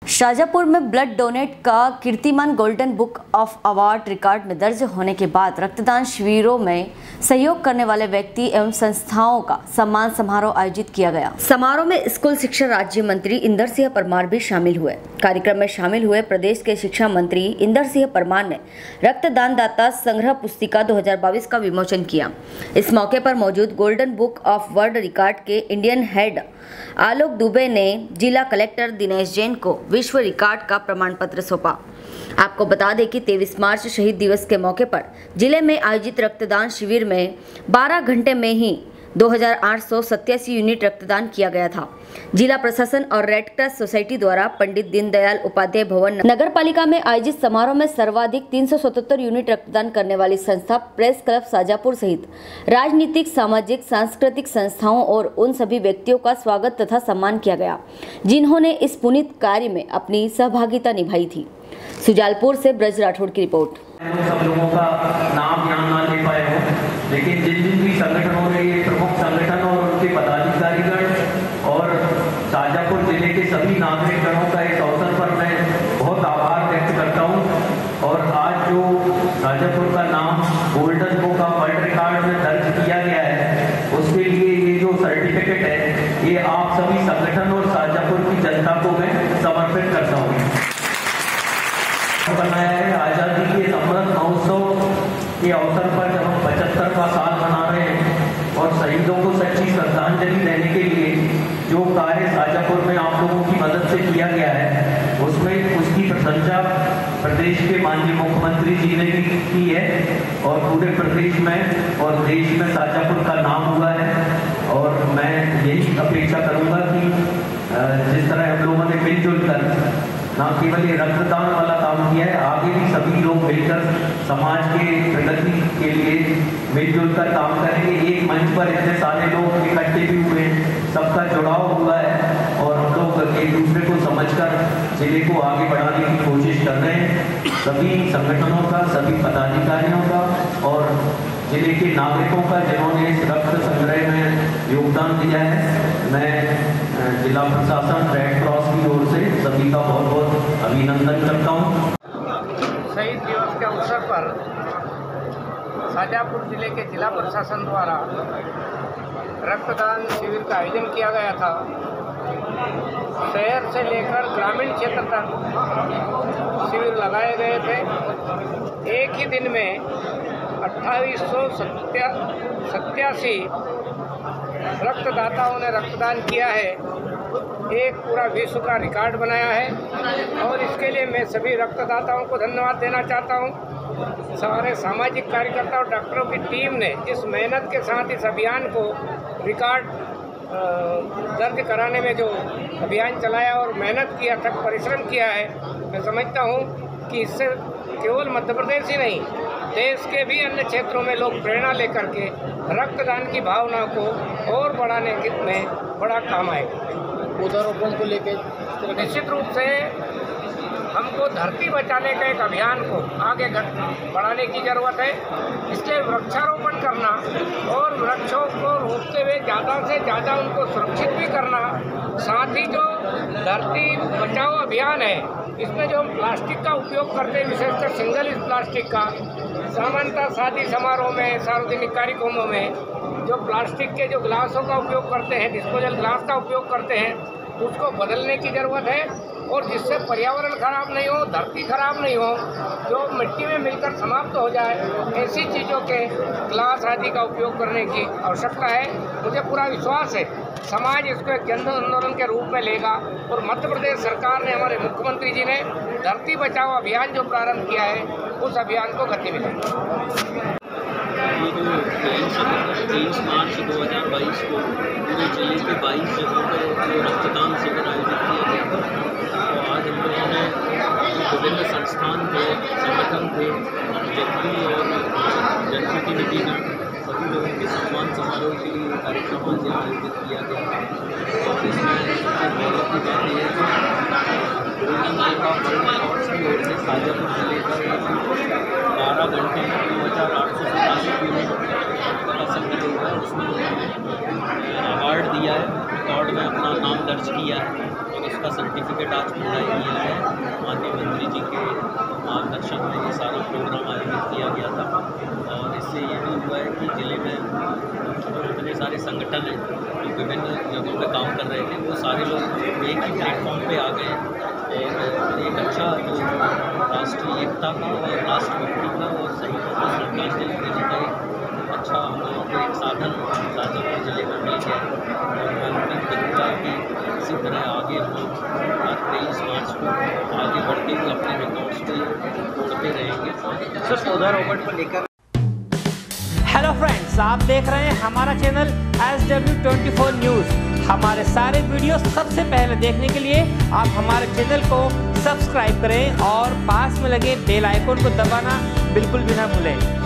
शाजापुर में blood donate का कीर्तिमान golden book of award record में दर्ज होने के बाद रक्तदान शिविरों में सहयोग करने वाले व्यक्ति एवं संस्थाओं का सम्मान समारोह आयोजित किया गया। समारोह में स्कूल शिक्षा राज्य मंत्री इंदर सिंह परमार भी शामिल हुए। कार्यक्रम में शामिल हुए प्रदेश के शिक्षा मंत्री इंदर सिंह परमार ने रक्तदान दाता संग्रह पुस्तिका 2022 का विमोचन किया। इस मौके पर मौजूद golden book of world record के इंडियन हेड आलोक दुबे ने जिला कलेक्टर दिनेश जैन को विश्व रिकॉर्ड का प्रमाण पत्र सौंपा। आपको बता दें कि 23 मार्च शहीद दिवस के मौके पर जिले में आयोजित रक्तदान शिविर में 12 घंटे में ही 2887 यूनिट रक्तदान किया गया था। जिला प्रशासन और रेड क्रॉस सोसाइटी द्वारा पंडित दीनदयाल उपाध्याय भवन नगर पालिका में आयोजित समारोह में सर्वाधिक 377 यूनिट रक्तदान करने वाली संस्था प्रेस क्लब शाजापुर सहित राजनीतिक, सामाजिक, सांस्कृतिक संस्थाओं और उन सभी व्यक्तियों का स्वागत तथा सम्मान किया गया जिन्होंने इस पुनीत कार्य में अपनी सहभागिता निभाई थी। सुजालपुर से ब्रज राठौड़ की रिपोर्ट। सब लोगों का नाम यहाँ ना ले पाए हो, लेकिन जिन भी संगठनों ने ये प्रमुख संगठन और उनके पदाधिकारीगण और शाजापुर जिले के सभी नागरिकगणों का इस अवसर पर मैं बहुत आभार व्यक्त करता हूँ। और आज जो शाजापुर का नाम golden book of world record में दर्ज किया गया है, उसके लिए ये जो सर्टिफिकेट है ये आप सभी संगठन और शाजापुर की जनता को मैं समर्पित करता हूँ। बनाया है आज़ादी के अमृत महोत्सव के अवसर पर जब हम 75वां साल मना रहे हैं और शहीदों को सच्ची श्रद्धांजलि देने के लिए जो कार्य शाजापुर में आप लोगों की मदद से किया गया है, उसमें उसकी प्रशंसा प्रदेश के माननीय मुख्यमंत्री जी ने भी की है और पूरे प्रदेश में और देश में शाजापुर का नाम हुआ है। और मैं यही अपेक्षा करूंगा कि जिस तरह हम लोगों ने मिलजुल कर ना केवल ये रक्तदान वाला काम किया है, आगे भी सभी लोग मिलकर समाज के प्रगति के लिए मिलजुल कर काम करेंगे। एक मंच पर इतने सारे लोग इकट्ठे भी हुए, सबका जुड़ाव हुआ है और हम लोग एक दूसरे को समझकर जिले को आगे बढ़ाने की कोशिश कर रहे हैं। सभी संगठनों का, सभी पदाधिकारियों का और जिले के नागरिकों का जिन्होंने इस रक्त संग्रह में योगदान दिया है, मैं जिला प्रशासन, रेड क्रॉस की ओर से सभी का बहुत बहुत अभिनंदन करता हूँ। शहीद दिवस के अवसर पर शाजापुर जिले के जिला प्रशासन द्वारा रक्तदान शिविर का आयोजन किया गया था। शहर से लेकर ग्रामीण क्षेत्र तक शिविर लगाए गए थे। एक ही दिन में 2887 रक्तदाताओं ने रक्तदान किया है। एक पूरा विश्व का रिकॉर्ड बनाया है और इसके लिए मैं सभी रक्तदाताओं को धन्यवाद देना चाहता हूं। सारे सामाजिक कार्यकर्ता और डॉक्टरों की टीम ने जिस मेहनत के साथ इस अभियान को रिकॉर्ड दर्ज कराने में जो अभियान चलाया और मेहनत किया, थक परिश्रम किया है, मैं समझता हूं कि इससे केवल मध्य प्रदेश ही नहीं, देश के भी अन्य क्षेत्रों में लोग प्रेरणा लेकर के रक्तदान की भावना को और बढ़ाने में बड़ा काम आएगा। पौधारोपण को लेकर निश्चित रूप से हमको धरती बचाने का एक अभियान को आगे बढ़ाने की ज़रूरत है। इसलिए वृक्षारोपण करना और वृक्षों को रोकते हुए ज़्यादा से ज़्यादा उनको सुरक्षित भी करना, साथ ही जो धरती बचाओ अभियान है इसमें जो हम प्लास्टिक का उपयोग करते हैं, विशेषकर सिंगल यूज प्लास्टिक का, सामान्यतः शादी समारोह में, सार्वजनिक कार्यक्रमों में जो प्लास्टिक के जो गिलासों का उपयोग करते हैं, डिस्पोजल ग्लास का उपयोग करते हैं, उसको बदलने की ज़रूरत है और जिससे पर्यावरण खराब नहीं हो, धरती खराब नहीं हो, जो मिट्टी में मिलकर समाप्त हो जाए, ऐसी चीज़ों के ग्लास आदि का उपयोग करने की आवश्यकता है। मुझे पूरा विश्वास है समाज इसको एक जन आंदोलन के रूप में लेगा और मध्य प्रदेश सरकार ने, हमारे मुख्यमंत्री जी ने धरती बचाओ अभियान जो प्रारंभ किया है, उस अभियान को गति मिलेगी। ये जो 23 मार्च 2022 को पूरे जिले के 22 जगहों पर जो रक्तदान शिविर आयोजित किया गया था, तो आज हम लोगों ने विभिन्न संस्थान थे, संगठन थे, व्यक्ति और जनप्रतिनिधिगण, सभी लोगों के सम्मान समारोह के लिए कार्यक्रम आज आयोजित किया गया। और इसमें सबसे गौरव की बात यह है कि golden book of world records की ओर से शाजापुर जिले का 12 घंटे में 2887 यूनिट का संग्रह हुआ है। उसमें अवार्ड दिया है, रिकॉर्ड में अपना नाम दर्ज किया है और इसका उसका सर्टिफिकेट आज प्रदान किया है। माननीय मंत्री जी के मार्गदर्शन में ये सारा प्रोग्राम आयोजित किया गया था और इससे ये भी हुआ है कि ज़िले में इतने सारे संगठन हैं जो विभिन्न जगहों पे काम कर रहे थे, वो सारे लोग एक ही प्लेटफॉर्म पे आ गए और एक अच्छा जो राष्ट्रीय एकता का और राष्ट्रभक्ति का और शहीदों को श्रद्धांजलि देने का एक अच्छा हम लोगों को एक साधन शाजापुर जिले में मिल गया और मैं उम्मीद करूँगा कि इसी तरह आगे हम लोग आज 23 मार्च को आगे बढ़ के भी अपने रिकॉर्ड्स को तोड़ते रहेंगे। सर पौधारोपण को लेकर हेलो फ्रेंड्स, आप देख रहे हैं हमारा चैनल SW24 न्यूज़। हमारे सारे वीडियो सबसे पहले देखने के लिए आप हमारे चैनल को सब्सक्राइब करें और पास में लगे बेल आइकन को दबाना बिल्कुल भी ना भूलें।